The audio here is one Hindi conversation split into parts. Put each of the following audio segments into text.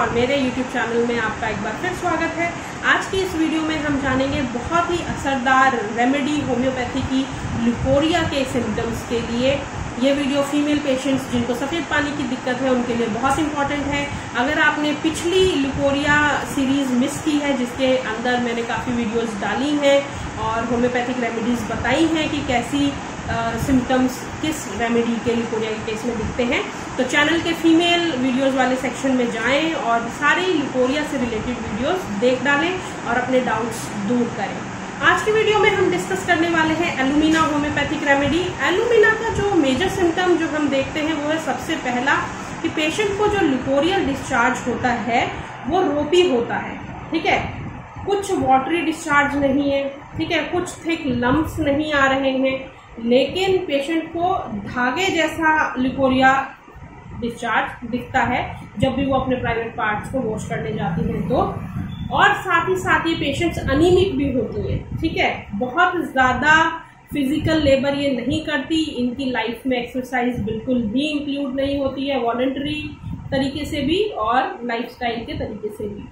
और मेरे YouTube चैनल में आपका एक बार फिर स्वागत है। आज की इस वीडियो में हम जानेंगे बहुत ही असरदार रेमेडी होम्योपैथी की ल्यूकोरिया के सिम्टम्स के लिए। ये वीडियो फीमेल पेशेंट्स जिनको सफ़ेद पानी की दिक्कत है उनके लिए बहुत इंपॉर्टेंट है। अगर आपने पिछली ल्यूकोरिया सीरीज मिस की है जिसके अंदर मैंने काफ़ी वीडियोस डाली हैं और होम्योपैथिक रेमेडीज बताई हैं कि कैसी सिम्टम्स किस रेमेडी के ल्यूकोरिया के केस में दिखते हैं, तो चैनल के फीमेल वीडियोस वाले सेक्शन में जाएं और सारी ल्यूकोरिया से रिलेटेड वीडियोस देख डालें और अपने डाउट्स दूर करें। आज की वीडियो में हम डिस्कस करने वाले हैं एलुमिना होम्योपैथिक रेमेडी। एलुमिना का जो मेजर सिम्टम जो हम देखते हैं वो है सबसे पहला कि पेशेंट को जो ल्यूकोरियल डिस्चार्ज होता है वो रोपी होता है। ठीक है, कुछ वाटरी डिस्चार्ज नहीं है, ठीक है, कुछ थिक लम्प्स नहीं आ रहे हैं, लेकिन पेशेंट को धागे जैसा ल्यूकोरिया डिस्चार्ज दिखता है जब भी वो अपने प्राइवेट पार्ट्स को वॉश करने जाती हैं तो। और साथ ही पेशेंट्स अनीमिक भी होती हैं। ठीक है, बहुत ज़्यादा फिजिकल लेबर ये नहीं करती, इनकी लाइफ में एक्सरसाइज बिल्कुल भी इंक्लूड नहीं होती है, वॉलंटरी तरीके से भी और लाइफस्टाइल के तरीके से भी।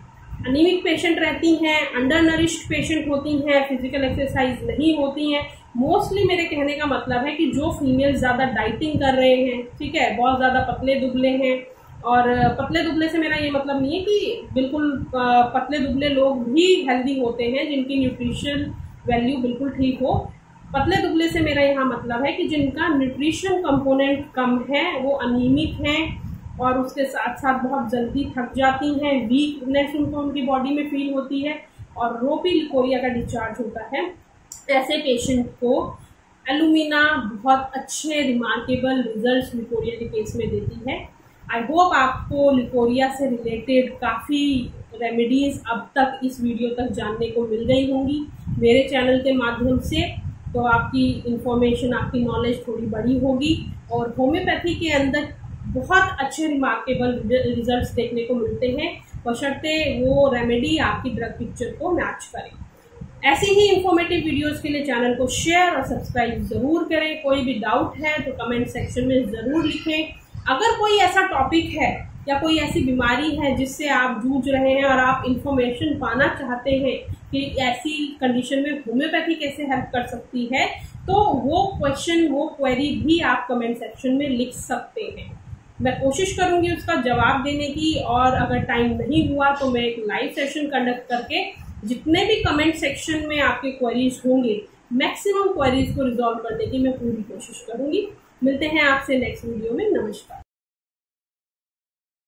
अनीमिक पेशेंट रहती हैं, अंडर नरिश्ड पेशेंट होती हैं, फिजिकल एक्सरसाइज नहीं होती हैं। मोस्टली मेरे कहने का मतलब है कि जो फीमेल ज़्यादा डाइटिंग कर रहे हैं, ठीक है, बहुत ज़्यादा पतले दुबले हैं, और पतले दुबले से मेरा ये मतलब नहीं है कि बिल्कुल पतले दुबले लोग भी हेल्दी होते हैं जिनकी न्यूट्रिशन वैल्यू बिल्कुल ठीक हो। पतले दुबले से मेरा यहाँ मतलब है कि जिनका न्यूट्रिशन कंपोनेंट कम है, वो अनीमिक हैं और उसके साथ साथ बहुत जल्दी थक जाती हैं, वीकनेस उनको उनकी बॉडी में फील होती है और रोपी ल्यूकोरिया का डिस्चार्ज होता है। ऐसे पेशेंट को एलुमिना बहुत अच्छे रिमार्केबल रिजल्ट्स ल्यूकोरिया के केस में देती है। आई होप आपको ल्यूकोरिया से रिलेटेड काफ़ी रेमेडीज अब तक इस वीडियो तक जानने को मिल गई होंगी मेरे चैनल के माध्यम से, तो आपकी इंफॉर्मेशन, आपकी नॉलेज थोड़ी बड़ी होगी और होम्योपैथी के अंदर बहुत अच्छे रिमार्केबल रिजल्ट्स देखने को मिलते हैं, बशर्ते वो रेमेडी आपकी ड्रग पिक्चर को मैच करे। ऐसी ही इंफॉर्मेटिव वीडियोस के लिए चैनल को शेयर और सब्सक्राइब जरूर करें। कोई भी डाउट है तो कमेंट सेक्शन में जरूर लिखें। अगर कोई ऐसा टॉपिक है या कोई ऐसी बीमारी है जिससे आप जूझ रहे हैं और आप इंफॉर्मेशन पाना चाहते हैं कि ऐसी कंडीशन में होम्योपैथी कैसे हेल्प कर सकती है, तो वो क्वेश्चन, वो क्वेरी भी आप कमेंट सेक्शन में लिख सकते हैं। मैं कोशिश करूंगी उसका जवाब देने की, और अगर टाइम नहीं हुआ तो मैं एक लाइव सेशन कंडक्ट करके जितने भी कमेंट सेक्शन में आपके क्वेरीज होंगे, मैक्सिमम क्वेरीज को रिजॉल्व करने की मैं पूरी कोशिश करूंगी। मिलते हैं आपसे नेक्स्ट वीडियो में। नमस्कार।